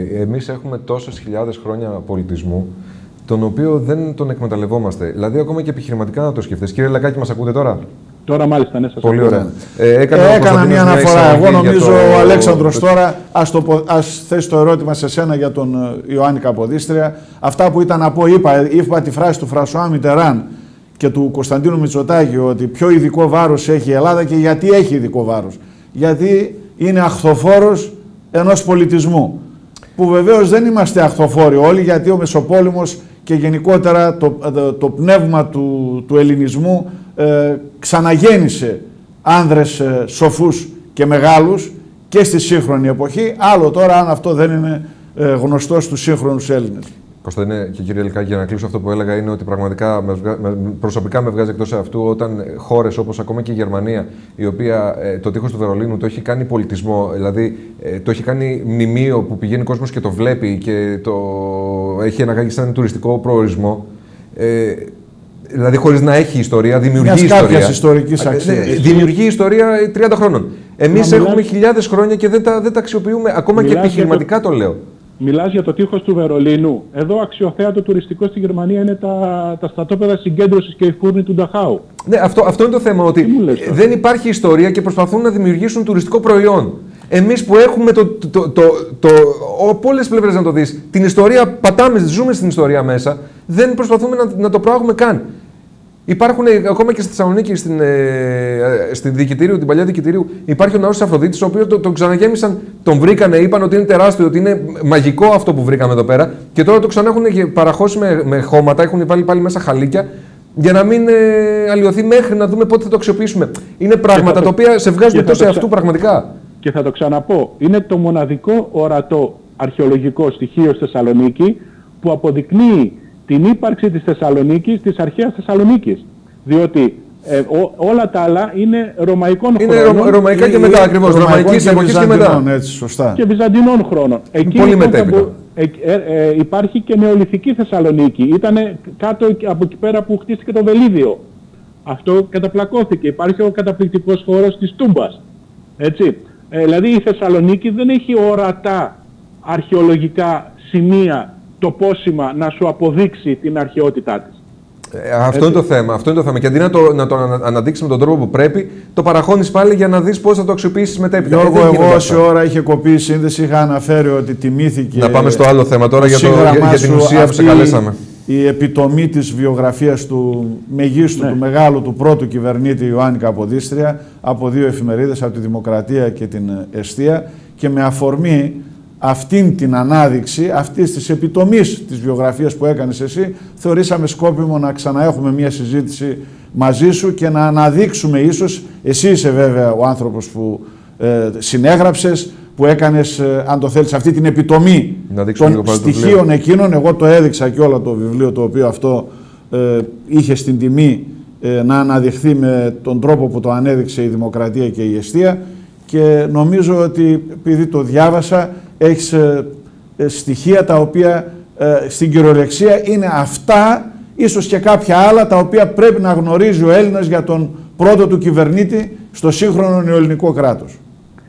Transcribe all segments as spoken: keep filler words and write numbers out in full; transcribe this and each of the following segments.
εμείς έχουμε τόσες χιλιάδες χρόνια πολιτισμού, τον οποίο δεν τον εκμεταλλευόμαστε. Δηλαδή, ακόμα και επιχειρηματικά να το σκεφτείς. Κύριε Λακάκη, μας ακούτε τώρα? Τώρα μάλιστα, ναι, σας Πολύ ακούω. ωραία. Ε, έκανα ε, έκανα μια αναφορά. Εγώ νομίζω το... ο Αλέξανδρος τώρα ας, το, ας θέσει το ερώτημα σε σένα για τον Ιωάννη Καποδίστρια. Αυτά που ήταν να πω, είπα, είπα τη φράση του Φρανσουά Μιτεράν και του Κωνσταντίνου Μητσοτάκη, ότι πιο ειδικό βάρος έχει η Ελλάδα. Και γιατί έχει ειδικό βάρος? Γιατί είναι αχθοφόρος ενός πολιτισμού. Που βεβαίως δεν είμαστε αχθοφόροι όλοι, γιατί ο Μεσοπόλεμος και γενικότερα το, το, το πνεύμα του, του ελληνισμού ε, ξαναγέννησε άνδρες ε, σοφούς και μεγάλους και στη σύγχρονη εποχή. Άλλο τώρα αν αυτό δεν είναι ε, γνωστό στους σύγχρονους Έλληνες. Κωνσταντίνε και κύριε Λικάκη, για να κλείσω αυτό που έλεγα, είναι ότι πραγματικά με βγα... προσωπικά με βγάζει εκτός αυτού όταν χώρες όπως ακόμα και η Γερμανία, η οποία ε, το τείχος του Βερολίνου το έχει κάνει πολιτισμό, δηλαδή ε, το έχει κάνει μνημείο που πηγαίνει ο κόσμος και το βλέπει και το έχει αναγάγει σαν τουριστικό προορισμό. Ε, δηλαδή χωρίς να έχει ιστορία, δημιουργεί ιστορία. Κάποιας ιστορικής αξίας. Δημιουργεί ιστορία τριάντα χρόνων. Εμείς έχουμε μιλάς... χιλιάδες χρόνια και δεν τα, δεν τα αξιοποιούμε, ακόμα μιλάς και επιχειρηματικά το... το λέω. Μιλάς για το τείχος του Βερολίνου. Εδώ αξιοθέατο τουριστικό στη Γερμανία είναι τα, τα στρατόπεδα συγκέντρωσης και η φούρνη του Νταχάου. Ναι, αυτό, αυτό είναι το θέμα, ότι δεν υπάρχει ιστορία και προσπαθούν να δημιουργήσουν τουριστικό προϊόν. Εμείς που έχουμε το, το, το, το, το, από όλες τις πλευρές να το δεις, την ιστορία πατάμε, ζούμε στην ιστορία μέσα, δεν προσπαθούμε να, να το προάγουμε καν. Υπάρχουν ακόμα και στη Θεσσαλονίκη, στην, ε, στην Δικητήριου, την παλιά Δικητήριου, υπάρχει ο ναός της Αφροδίτης, ο οποίος τον το ξαναγέμισαν, τον βρήκανε, είπαν ότι είναι τεράστιο, ότι είναι μαγικό αυτό που βρήκαμε εδώ πέρα, και τώρα το ξανά έχουν παραχώσει με, με χώματα, έχουν βάλει πάλι μέσα χαλίκια, για να μην ε, αλλοιωθεί μέχρι να δούμε πότε θα το αξιοποιήσουμε. Είναι πράγματα το, τα οποία σε βγάζουν εκτός σε αυτού πραγματικά. Και θα το ξαναπώ, είναι το μοναδικό ορατό αρχαιολογικό στοιχείο στη Θεσσαλονίκη που αποδεικνύει την ύπαρξη της Θεσσαλονίκης, της αρχαίας Θεσσαλονίκης. Διότι ε, ό, όλα τα άλλα είναι ρωμαϊκών είναι χρόνων. Είναι ρωμαϊκά και μετά ακριβώς, ρωμαϊκής εποχής και μετά. Έτσι, σωστά. Και βυζαντινών χρόνων. Εκεί πολύ μετέπειτα. Ε, ε, ε, υπάρχει και νεολιθική Θεσσαλονίκη. Ήταν κάτω από εκεί πέρα που χτίστηκε το Βελίδιο. Αυτό καταπλακώθηκε. Υπάρχει ο καταπληκτικός χώρος της Τούμπας. Έτσι. Ε, δηλαδή η Θεσσαλονίκη δεν έχει ορατά αρχαιολογικά σημεία, τοπόσημα να σου αποδείξει την αρχαιότητά της. Ε, αυτό Έτσι. είναι το θέμα. Αυτό είναι το θέμα. Και αντί να το, να το αναδείξει με τον τρόπο που πρέπει, το παραχώνεις πάλι για να δεις πώς θα το αξιοποιήσεις μετέπειτα. Γιώργο, εγώ όση ώρα είχε κοπεί η σύνδεση, είχα αναφέρει ότι τιμήθηκε. Να πάμε στο άλλο θέμα τώρα για, το, για, για την ουσία που σε καλέσαμε. Η επιτομή της βιογραφίας του μεγίστου, ναι. του μεγάλου, του πρώτου κυβερνήτη Ιωάννη Καποδίστρια από δύο εφημερίδες, από τη Δημοκρατία και την Εστία, και με αφορμή αυτήν την ανάδειξη, αυτής της επιτομής της βιογραφίας που έκανες εσύ, θεωρήσαμε σκόπιμο να ξαναέχουμε μια συζήτηση μαζί σου και να αναδείξουμε ίσως, εσύ είσαι βέβαια ο άνθρωπος που ε, συνέγραψες, που έκανες, ε, αν το θέλεις, αυτή την επιτομή των στοιχείων εκείνων. Εγώ το έδειξα και όλο το βιβλίο, το οποίο αυτό ε, είχε στην τιμή ε, να αναδειχθεί με τον τρόπο που το ανέδειξε η Δημοκρατία και η Εστία, και νομίζω ότι επειδή το διάβασα έχεις ε, ε, στοιχεία τα οποία ε, στην κυριολεξία είναι αυτά, ίσως και κάποια άλλα τα οποία πρέπει να γνωρίζει ο Έλληνας για τον πρώτο του κυβερνήτη στο σύγχρονο νεοελληνικό κράτος.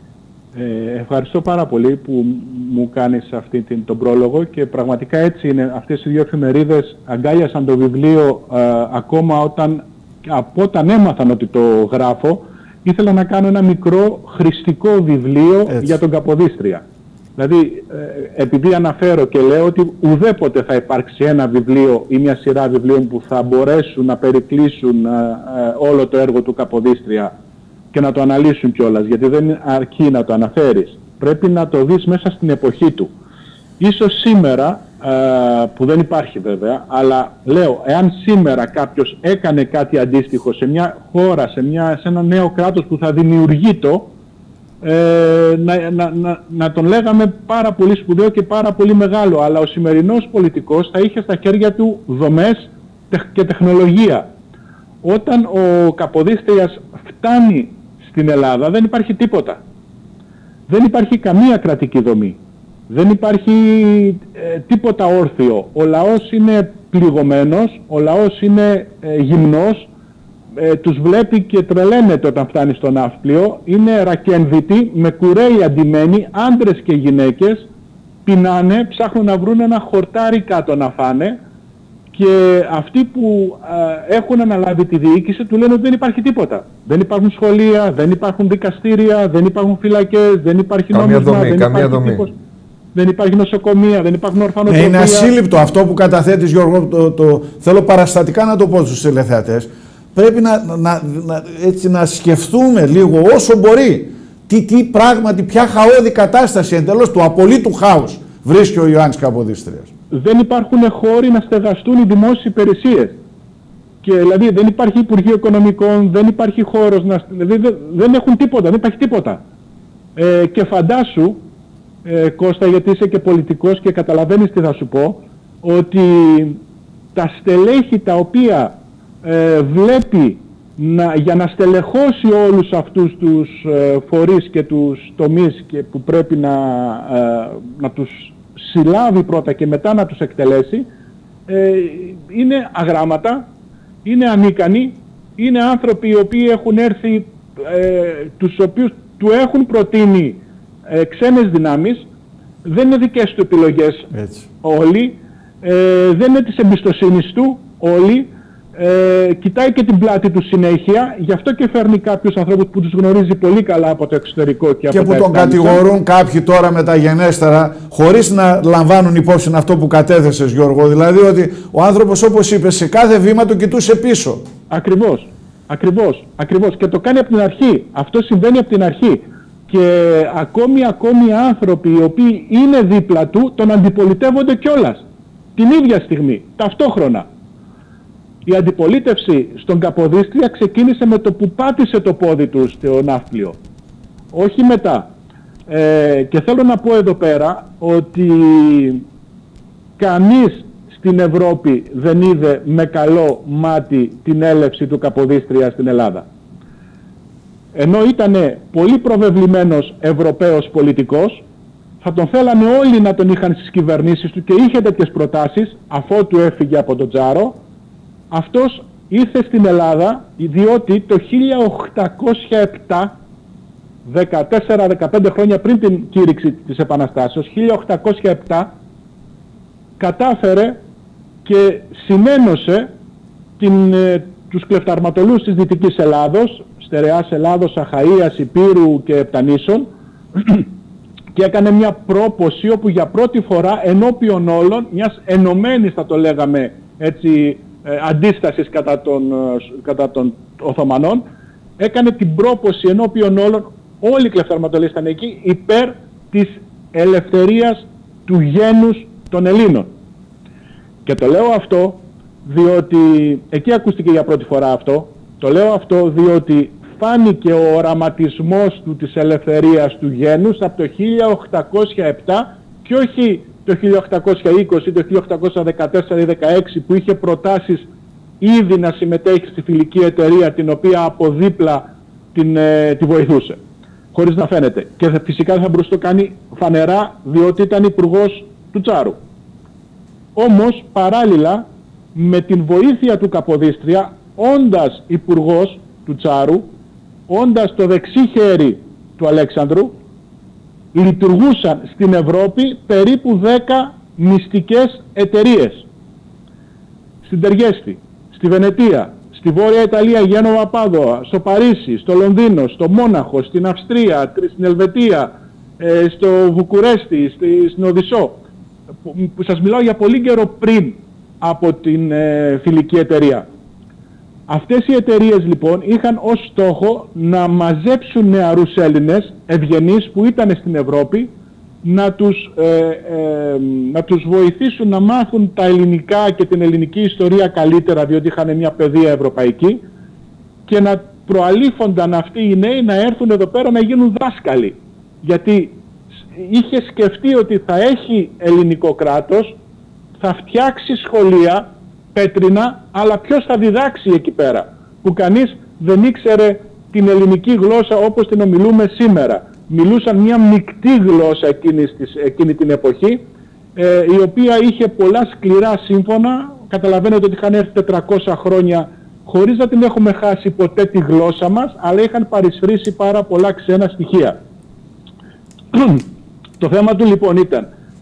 Ε, ευχαριστώ πάρα πολύ που μου κάνεις αυτή την, τον πρόλογο, και πραγματικά έτσι είναι. Αυτές οι δύο εφημερίδες αγκάλιασαν το βιβλίο ε, ακόμα όταν, από όταν έμαθαν ότι το γράφω. Ήθελα να κάνω ένα μικρό χρηστικό βιβλίο έτσι. για τον Καποδίστρια. Δηλαδή, ε, επειδή αναφέρω και λέω ότι ουδέποτε θα υπάρξει ένα βιβλίο ή μια σειρά βιβλίων που θα μπορέσουν να περικλείσουν ε, ε, όλο το έργο του Καποδίστρια και να το αναλύσουν κιόλας, γιατί δεν αρκεί να το αναφέρεις. Πρέπει να το δεις μέσα στην εποχή του. Ίσως σήμερα, ε, που δεν υπάρχει βέβαια, αλλά λέω, εάν σήμερα κάποιος έκανε κάτι αντίστοιχο σε μια χώρα, σε, μια, σε ένα νέο κράτος που θα δημιουργεί το, ε, να, να, να, να τον λέγαμε πάρα πολύ σπουδαίο και πάρα πολύ μεγάλο. Αλλά ο σημερινός πολιτικός θα είχε στα χέρια του δομές και τεχνολογία. Όταν ο Καποδίστριας φτάνει στην Ελλάδα δεν υπάρχει τίποτα. Δεν υπάρχει καμία κρατική δομή. Δεν υπάρχει ε, τίποτα όρθιο. Ο λαός είναι πληγωμένος, ο λαός είναι ε, γυμνός, ε, τους βλέπει και τρελαίνεται όταν φτάνει στο ναύπλιο, είναι ρακένδυτοι, με κουρέλια αντιμένοι, άντρες και γυναίκες, πεινάνε, ψάχνουν να βρουν ένα χορτάρι κάτω να φάνε, και αυτοί που α, έχουν αναλάβει τη διοίκηση του λένε ότι δεν υπάρχει τίποτα. Δεν υπάρχουν σχολεία, δεν υπάρχουν δικαστήρια, δεν υπάρχουν φυλακές, δεν υπάρχει νόμισμα, δομή, δεν, καμία υπάρχει τύπος, δεν υπάρχει νοσοκομεία, δεν υπάρχουν ορφανοτροφία. Είναι ασύλληπτο αυτό που καταθέτεις, Γιώργο. Το, το, θέλω παραστατικά να το πω στους τηλεθεατές. Πρέπει να, να, να, έτσι, να σκεφτούμε λίγο όσο μπορεί τι, τι πράγματι, ποια χαόδη κατάσταση εντελώς του απολύτου χάους βρίσκει ο Ιωάννης Καποδίστριας. Δεν υπάρχουν χώροι να στεγαστούν οι δημόσιες υπηρεσίες. Και δηλαδή δεν υπάρχει Υπουργείο Οικονομικών, δεν υπάρχει χώρος να... Δηλαδή δεν, δεν έχουν τίποτα, δεν υπάρχει τίποτα. Ε, και φαντάσου, ε, Κώστα, γιατί είσαι και πολιτικός και καταλαβαίνεις τι θα σου πω, ότι τα στελέχη τα οποία ε, βλέπει να, για να στελεχώσει όλους αυτούς τους ε, φορείς και τους τομείς και που πρέπει να, ε, να τους συλλάβει πρώτα και μετά να τους εκτελέσει, ε, είναι αγράμματα, είναι ανίκανοι, είναι άνθρωποι οι οποίοι έχουν έρθει, ε, τους οποίους του έχουν προτείνει ε, ξένες δυνάμεις, δεν είναι δικές του επιλογές. Έτσι. Όλοι, ε, δεν είναι της εμπιστοσύνης του όλοι, ε, κοιτάει και την πλάτη του συνέχεια, γι' αυτό και φέρνει κάποιους ανθρώπους που τους γνωρίζει πολύ καλά από το εξωτερικό και, και από που τα τον κατηγορούν κάποιοι τώρα μεταγενέστερα, χωρίς να λαμβάνουν υπόψη αυτό που κατέθεσες, Γιώργο. Δηλαδή ότι ο άνθρωπος, όπως είπες, σε κάθε βήμα το κοιτούσε πίσω. Ακριβώς, ακριβώς, ακριβώς. Και το κάνει από την αρχή. Αυτό συμβαίνει από την αρχή. Και ακόμη, ακόμη άνθρωποι οι οποίοι είναι δίπλα του τον αντιπολιτεύονται κιόλας. Την ίδια στιγμή, ταυτόχρονα. Η αντιπολίτευση στον Καποδίστρια ξεκίνησε με το που πάτησε το πόδι του στο ναύπλιο. Όχι μετά. Ε, και θέλω να πω εδώ πέρα ότι κανείς στην Ευρώπη δεν είδε με καλό μάτι την έλευση του Καποδίστρια στην Ελλάδα. Ενώ ήταν πολύ προβεβλημένος Ευρωπαίος πολιτικός, θα τον θέλανε όλοι να τον είχαν στις κυβερνήσεις του και είχε τέτοιες προτάσεις, αφότου έφυγε από τον Τζάρο. Αυτός ήρθε στην Ελλάδα διότι το χίλια οκτακόσια επτά, δεκατέσσερα δεκαπέντε χρόνια πριν την κήρυξη της Επαναστάσεως, χίλια οκτακόσια επτά, κατάφερε και συνένωσε την, ε, τους κλεφταρματολούς της Δυτικής Ελλάδος, Στερεάς Ελλάδος, Αχαΐας, Υπήρου και Επτανήσων, και έκανε μια πρόποση όπου για πρώτη φορά ενώπιον όλων, μιας ενωμένης θα το λέγαμε έτσι, ε, αντίστασης κατά των, κατά των Οθωμανών, έκανε την πρόποση ενώπιον όλων, όλοι οι κλεφταρματολοί ήταν εκεί, υπέρ της ελευθερίας του γένους των Ελλήνων. Και το λέω αυτό διότι, εκεί ακούστηκε για πρώτη φορά αυτό, το λέω αυτό διότι φάνηκε ο οραματισμός του της ελευθερίας του γένους από το χίλια οκτακόσια επτά και όχι το χίλια οκτακόσια είκοσι, το χίλια οκτακόσια δεκατέσσερα ή δεκαέξι που είχε προτάσεις ήδη να συμμετέχει στη φιλική εταιρεία την οποία από δίπλα την, ε, τη βοηθούσε. Χωρίς να φαίνεται. Και φυσικά δεν θα μπορούσε να το κάνει φανερά διότι ήταν υπουργός του Τσάρου. Όμως παράλληλα με την βοήθεια του Καποδίστρια, όντας υπουργός του Τσάρου, όντας το δεξί χέρι του Αλέξανδρου, λειτουργούσαν στην Ευρώπη περίπου δέκα μυστικές εταιρείες. Στην Τεργέστη, στη Βενετία, στη Βόρεια Ιταλία, Γένοβα, Πάδοα, στο Παρίσι, στο Λονδίνο, στο Μόναχο, στην Αυστρία, στην Ελβετία, στο Βουκουρέστι, στην Οδυσσό. Που σας μιλάω για πολύ καιρό πριν από την ε, φιλική εταιρεία. Αυτές οι εταιρείες λοιπόν είχαν ως στόχο να μαζέψουν νεαρούς Έλληνες ευγενείς που ήταν στην Ευρώπη, να τους, ε, ε, να τους βοηθήσουν να μάθουν τα ελληνικά και την ελληνική ιστορία καλύτερα διότι είχαν μια παιδεία ευρωπαϊκή και να προαλήφονταν αυτοί οι νέοι να έρθουν εδώ πέρα να γίνουν δάσκαλοι. Γιατί είχε σκεφτεί ότι θα έχει ελληνικό κράτος, θα φτιάξει σχολεία πέτρινα, αλλά ποιος θα διδάξει εκεί πέρα, που κανείς δεν ήξερε την ελληνική γλώσσα όπως την ομιλούμε σήμερα. Μιλούσαν μια μεικτή γλώσσα εκείνης της, εκείνη την εποχή, ε, η οποία είχε πολλά σκληρά σύμφωνα. Καταλαβαίνετε ότι είχαν έρθει τετρακόσια χρόνια χωρίς να την έχουμε χάσει ποτέ τη γλώσσα μας, αλλά είχαν παρισφρήσει πάρα πολλά ξένα στοιχεία. Το θέμα του λοιπόν ήταν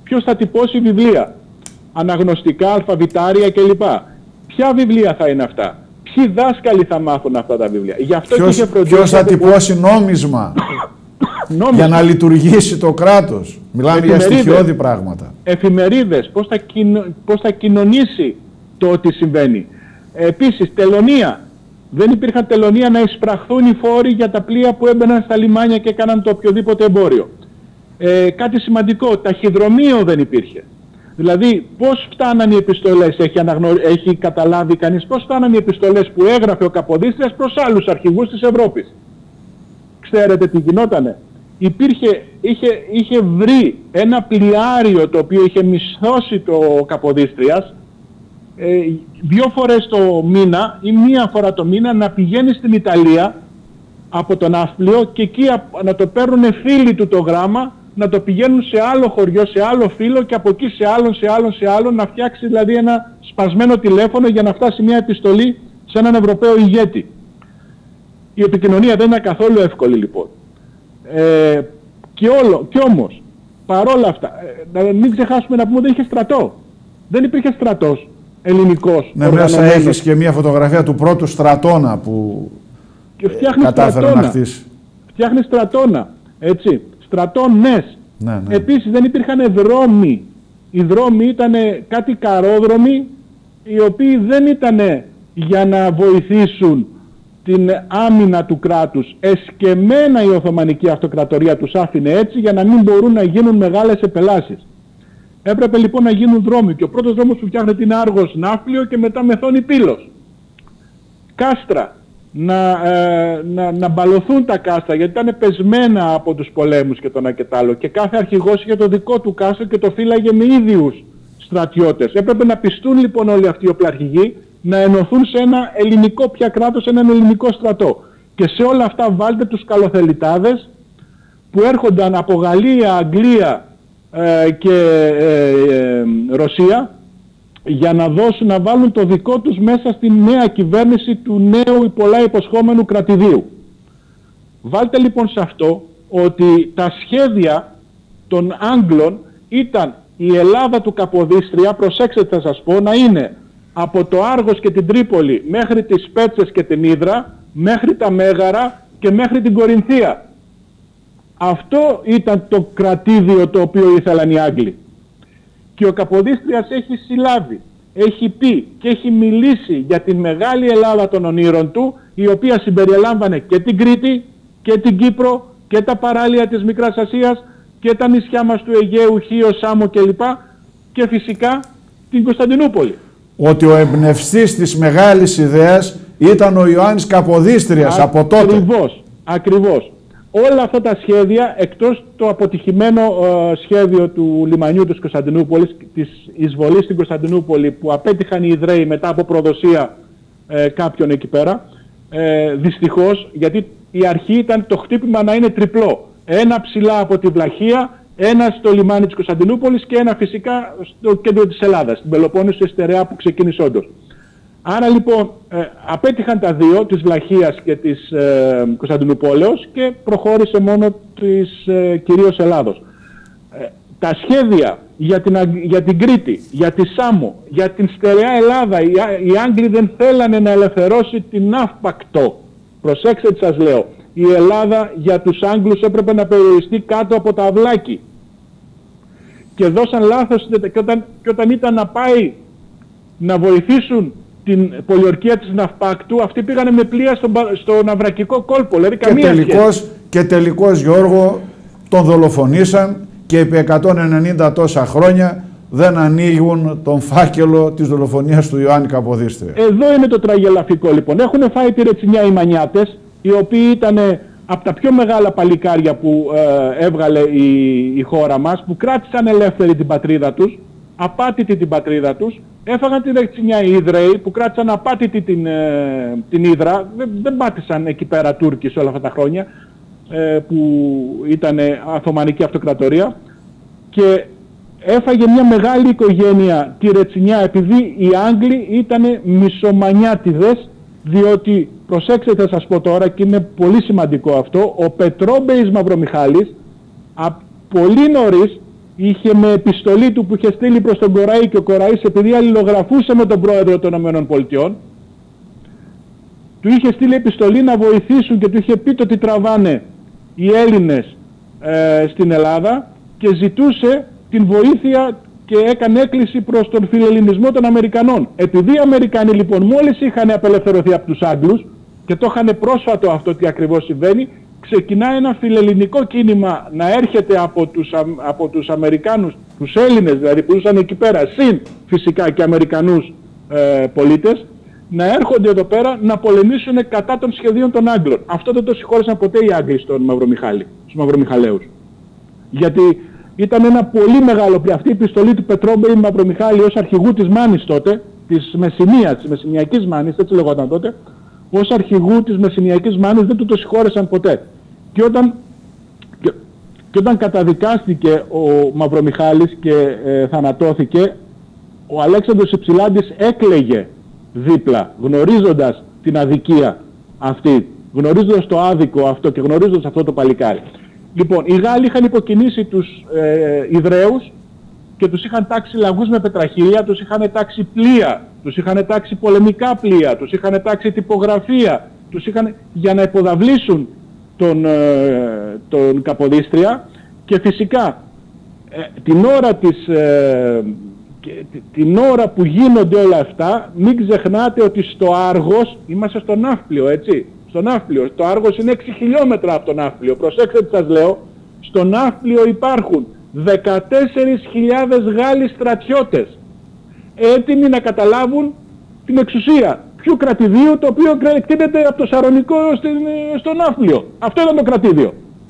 ποιος θα τυπώσει βιβλία, αναγνωστικά, αλφαβητάρια κλπ. Ποια βιβλία θα είναι αυτά, ποιοι δάσκαλοι θα μάθουν αυτά τα βιβλία. Γι' αυτό ποιος, και ποιος θα τυπώσει νόμισμα για να λειτουργήσει το κράτος. Μιλάμε για στοιχειώδη πράγματα. Εφημερίδες, πώς θα, κοινο, πώς θα κοινωνήσει το ότι συμβαίνει. Επίσης, τελωνία. Δεν υπήρχαν τελωνία να εισπραχθούν οι φόροι για τα πλοία που έμπαιναν στα λιμάνια και έκαναν το οποιοδήποτε εμπόριο. Ε, κάτι σημαντικό, ταχυδρομείο δεν υπήρχε. Δηλαδή, πώς φτάναν οι επιστολές, έχει, αναγνω... έχει καταλάβει κανείς πώς φτάναν οι επιστολές που έγραφε ο Καποδίστριας προς άλλους αρχηγούς της Ευρώπης. Ξέρετε τι γινότανε. Υπήρχε, είχε, είχε βρει ένα πλοιάριο το οποίο είχε μισθώσει το Καποδίστριας ε, δύο φορές το μήνα ή μία φορά το μήνα να πηγαίνει στην Ιταλία από τον ναύπλιο και εκεί να το παίρνουν φίλοι του το γράμμα, να το πηγαίνουν σε άλλο χωριό, σε άλλο φύλλο και από εκεί σε άλλον, σε άλλον, σε άλλον, να φτιάξει δηλαδή ένα σπασμένο τηλέφωνο για να φτάσει μια επιστολή σε έναν Ευρωπαίο ηγέτη. Η επικοινωνία δεν είναι καθόλου εύκολη λοιπόν. Ε, και, όλο, και όμως, παρόλα αυτά, ε, να μην ξεχάσουμε να πούμε ότι δεν είχε στρατό. Δεν υπήρχε στρατός ελληνικός. Ναι, μέσα έχεις και μια φωτογραφία του πρώτου στρατόνα που και ε, κατάφερε στρατόνα. να χτίσει. Φτιάχνει στρατόνα, έτσι. Στρατώνες. Ναι, ναι. Επίσης δεν υπήρχαν δρόμοι. Οι δρόμοι ήταν κάτι καρόδρομοι, οι οποίοι δεν ήταν για να βοηθήσουν την άμυνα του κράτους. Εσκεμμένα η Οθωμανική Αυτοκρατορία τους άφηνε έτσι για να μην μπορούν να γίνουν μεγάλες επελάσεις. Έπρεπε λοιπόν να γίνουν δρόμοι και ο πρώτος δρόμος που φτιάχνεται είναι Άργος Ναύπλιο και μετά Μεθόνη Πύλος. Κάστρα. Να, ε, να, να μπαλωθούν τα κάστρα γιατί ήταν πεσμένα από τους πολέμους και το ένα και το άλλο και κάθε αρχηγός είχε το δικό του κάστρο και το φύλαγε με ίδιους στρατιώτες. Έπρεπε να πιστούν λοιπόν όλοι αυτοί οι οπλαρχηγοί να ενωθούν σε ένα ελληνικό πια κράτος, σε έναν ελληνικό στρατό. Και σε όλα αυτά βάλτε τους καλοθελητάδες που έρχονταν από Γαλλία, Αγγλία ε, και ε, ε, Ρωσία για να δώσουν, να βάλουν το δικό τους μέσα στη νέα κυβέρνηση του νέου πολλά υποσχόμενου κρατηδίου. Βάλτε λοιπόν σε αυτό ότι τα σχέδια των Άγγλων ήταν η Ελλάδα του Καποδίστρια, προσέξτε θα σας πω, να είναι από το Άργος και την Τρίπολη μέχρι τις Πέτσες και την Ύδρα, μέχρι τα Μέγαρα και μέχρι την Κορινθία. Αυτό ήταν το κρατήδιο το οποίο ήθελαν οι Άγγλοι. Και ο Καποδίστριας έχει συλλάβει, έχει πει και έχει μιλήσει για την μεγάλη Ελλάδα των ονείρων του, η οποία συμπεριελάμβανε και την Κρήτη και την Κύπρο και τα παράλια της Μικράς Ασίας και τα νησιά μας του Αιγαίου, Χίο, Σάμο κλπ. Και φυσικά την Κωνσταντινούπολη. Ότι ο εμπνευστής της μεγάλης ιδέας ήταν ο Ιωάννης Καποδίστριας από τότε. Ακριβώς, ακριβώς. Όλα αυτά τα σχέδια, εκτός το αποτυχημένο ε, σχέδιο του λιμανιού της Κωνσταντινούπολης, της εισβολής στην Κωνσταντινούπολη που απέτυχαν οι Ιδραίοι μετά από προδοσία ε, κάποιον εκεί πέρα, ε, δυστυχώς, γιατί η αρχή ήταν το χτύπημα να είναι τριπλό. Ένα ψηλά από τη Βλαχία, ένα στο λιμάνι της Κωνσταντινούπολης και ένα φυσικά στο κέντρο της Ελλάδας, στην Πελοπόννησο, Στερεά που ξεκίνησε όντως. Άρα λοιπόν ε, απέτυχαν τα δύο, της Βλαχίας και της ε, Κωνσταντινούπολεως και προχώρησε μόνο της ε, κυρίως Ελλάδος. Ε, τα σχέδια για την, για την Κρήτη, για τη Σάμο, για την Στερεά Ελλάδα, οι, οι Άγγλοι δεν θέλανε να ελευθερώσει την Αύπακτο. Προσέξτε τι σας λέω. Η Ελλάδα για τους Άγγλους έπρεπε να περιοριστεί κάτω από τα αυλάκι. Και δώσαν λάθος και όταν, και όταν ήταν να πάει να βοηθήσουν την πολιορκία της Ναυπάκτου, αυτοί πήγανε με πλοία στο, στο ναυρακικό κόλπο. Δηλαδή, και, τελικώς, και τελικώς, Γιώργο, τον δολοφονήσαν και επί εκατόν ενενήντα τόσα χρόνια δεν ανοίγουν τον φάκελο της δολοφονίας του Ιωάννη Καποδίστρια. Εδώ είναι το τραγελαφικό λοιπόν. Έχουν φάει τη ρετσινιά οι Μανιάτες, οι οποίοι ήταν από τα πιο μεγάλα παλικάρια που ε, έβγαλε η, η χώρα μας, που κράτησαν ελεύθερη την πατρίδα τους, απάτητη την πατρίδα τους, έφαγαν τη ρετσινιά οι Ιδραίοι που κράτησαν απάτητη την, ε, την Ύδρα, δεν, δεν πάτησαν εκεί πέρα Τούρκοι σε όλα αυτά τα χρόνια ε, που ήταν Οθωμανική Αυτοκρατορία, και έφαγε μια μεγάλη οικογένεια τη ρετσινιά επειδή οι Άγγλοι ήταν μισομανιάτιδες, διότι προσέξτε θα σας πω τώρα και είναι πολύ σημαντικό αυτό, ο Πετρόμπεης Μαυρομιχάλης α, πολύ νωρίς είχε με επιστολή του που είχε στείλει προς τον Κοραή, και ο Κοραής, επειδή αλληλογραφούσε με τον πρόεδρο των ΗΠΑ, του είχε στείλει επιστολή να βοηθήσουν και του είχε πει το τι τραβάνε οι Έλληνες ε, στην Ελλάδα, και ζητούσε την βοήθεια και έκανε έκκληση προς τον φιλελληνισμό των Αμερικανών. Επειδή οι Αμερικανοί λοιπόν μόλις είχαν απελευθερωθεί από τους Άγγλους, και το είχαν πρόσφατο αυτό τι ακριβώς συμβαίνει, ξεκινάει ένα φιλελληνικό κίνημα να έρχεται από τους, από τους Αμερικάνους, τους Έλληνες δηλαδή που ζούσαν εκεί πέρα, συν φυσικά και Αμερικανούς ε, πολίτες, να έρχονται εδώ πέρα να πολεμήσουν κατά των σχεδίων των Άγγλων. Αυτό δεν το συγχώρεσαν ποτέ οι Άγγλοι στον Μαυρομιχάλη, στους Μαυρομιχαλαίους. Γιατί ήταν ένα πολύ μεγάλο πλοίο. Αυτή η επιστολή του Πετρόμπεϊ Μαυρομιχάλη ως αρχηγού της Μάνης τότε, της Μεσσηνίας, της Μεσσηνιακής Μάνης, έτσι λεγόταν τότε, ως αρχηγού της Μεσσηνιακής Μάνης δεν του το συγχώρεσαν ποτέ. Και όταν, και, και όταν καταδικάστηκε ο Μαυρομιχάλης και ε, θανατώθηκε, ο Αλέξανδρος Υψηλάντης έκλαιγε δίπλα, γνωρίζοντας την αδικία αυτή, γνωρίζοντας το άδικο αυτό και γνωρίζοντας αυτό το παλικάρι. Λοιπόν, οι Γάλλοι είχαν υποκινήσει τους ε, Ιδραίους και τους είχαν τάξει λαγούς με πετραχίλια, τους είχαν τάξει πλοία, τους είχαν τάξει πολεμικά πλοία, τους είχαν τάξει τυπογραφία, τους είχαν, για να υποδαβλήσουν τον, ε, τον Καποδίστρια, και φυσικά ε, την ώρα της... Ε, την ώρα που γίνονται όλα αυτά, μην ξεχνάτε ότι στο Άργος, είμαστε στο Ναύπλιο, έτσι, στο Ναύπλιο, το Άργος είναι έξι χιλιόμετρα από το Ναύπλιο, προσέξτε τι σας λέω, στο Ναύπλιο υπάρχουν δεκατέσσερις χιλιάδες Γάλλοι στρατιώτες, έτοιμοι να καταλάβουν την εξουσία ποιου κρατηδίου, το οποίο εκτείνεται από το Σαρονικό στο Ναύπλιο. Αυτό ήταν το κρατήδιο.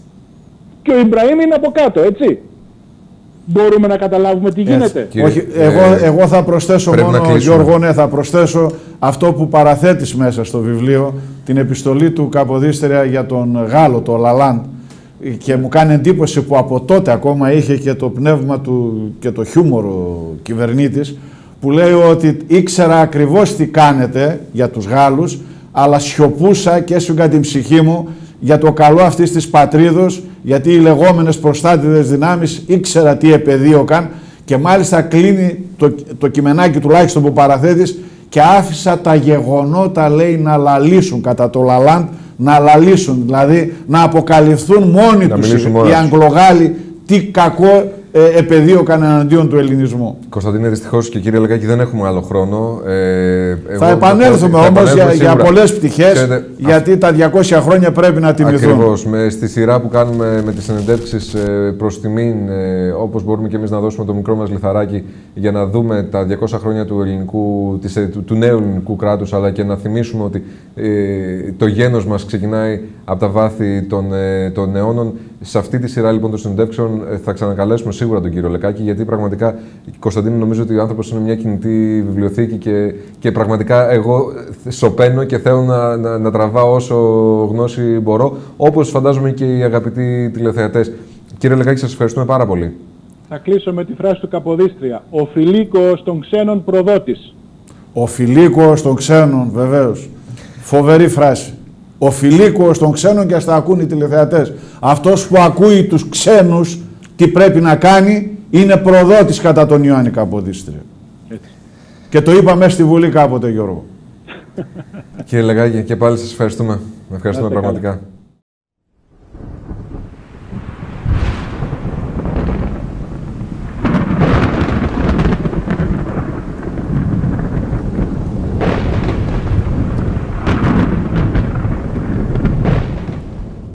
Και ο Ιμπραήμ είναι από κάτω, έτσι. Μπορούμε να καταλάβουμε τι γίνεται. Έτσι, όχι, ε, εγώ, εγώ θα προσθέσω μόνο, Γιώργο, ναι, θα προσθέσω αυτό που παραθέτεις μέσα στο βιβλίο, την επιστολή του Καποδίστρια για τον Γάλλο, το Λαλάντ, και μου κάνει εντύπωση που από τότε ακόμα είχε και το πνεύμα του και το χιούμορ ο κυβερνήτης, που λέει ότι ήξερα ακριβώς τι κάνετε για τους Γάλλους, αλλά σιωπούσα και έσυγα την ψυχή μου για το καλό αυτής της πατρίδος, γιατί οι λεγόμενες προστάτηδες δυνάμεις ήξερα τι επεδίωκαν, και μάλιστα κλείνει το, το κειμενάκι τουλάχιστον που παραθέτεις, και άφησα τα γεγονότα, λέει, να λαλήσουν, κατά το Λαλάντ, να λαλήσουν, δηλαδή να αποκαλυφθούν μόνοι τους οι Αγγλογάλοι τι κακό ε, επεδίωκαν εναντίον του ελληνισμού. Κωνσταντίνε, δυστυχώς και κύριε Λεκάκη, δεν έχουμε άλλο χρόνο. Ε, θα επανέλθουμε θα όμως για, για πολλές πτυχές, Ξέρετε, γιατί α... τα διακόσια χρόνια πρέπει να τιμηθούν. Ακριβώς. Με, στη σειρά που κάνουμε με τις συνεντεύξεις ε, προς τιμήν, ε, όπως μπορούμε και εμείς να δώσουμε το μικρό μας λιθαράκι για να δούμε τα διακόσια χρόνια του, ελληνικού, της, του, του νέου ελληνικού κράτους, αλλά και να θυμίσουμε ότι ε, το γένος μας ξεκινάει από τα βάθη των, ε, των αιώνων. Σε αυτή τη σειρά λοιπόν των συνεντεύξεων ε, θα ξανακαλέσουμε σίγουρα τον κύριο Λεκάκη, γιατί πραγματικά, Κωνσταντίνο, νομίζω ότι ο άνθρωπος είναι μια κινητή βιβλιοθήκη και, και πραγματικά εγώ σωπαίνω και θέλω να, να, να τραβάω όσο γνώση μπορώ, όπως φαντάζομαι και οι αγαπητοί τηλεθεατές. Κύριε Λεκάκη, σας ευχαριστούμε πάρα πολύ. Θα κλείσω με τη φράση του Καποδίστρια. Ο φιλίκος των ξένων προδότης. Ο φιλίκος των ξένων, βεβαίως. Φοβερή φράση. Ο φιλίκος των ξένων, και ας τα ακούν οι τηλεθεατές. Αυτός που ακούει τους ξένους τι πρέπει να κάνει είναι προδότης κατά τον Ιωάννη Καποδίστρια. Έτσι. Και το είπαμε στη Βουλή κάποτε, Γιώργο. Κύριε Λεκάκη, και πάλι σας ευχαριστούμε. Ευχαριστούμε πραγματικά. Καλά.